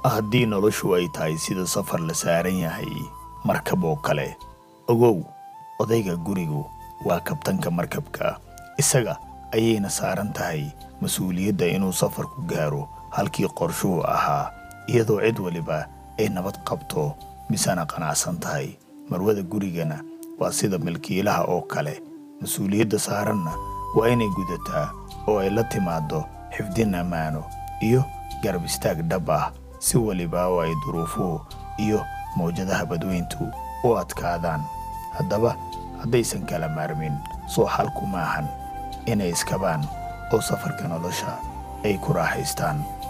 haddii noloshu ay tahay sida safar la saaran yahay markab oo kale ogow odayga gurigu waa kabtanka markabka isaga ayayna saaran tahay mas'uuliyadda inuu safar ku gaaro halkii qorshuhu ahaa iyadoo cid waliba ay nabad qabto misana qanacsan tahay marwada gurigana waa sida milkiilaha oo kale mas'uuliyadda saaranna waa inay gudataa oo ay la timaado xifdin amaano iyo garab istaag dhab ah si waliba oo ay duruufuhu iyo mowjadaha badweyntu u adkaadaan haddaba haddaysan kala maarmin soo xalku maahan inay iskabaan oo safarka nolosha ay ku raaxaystaan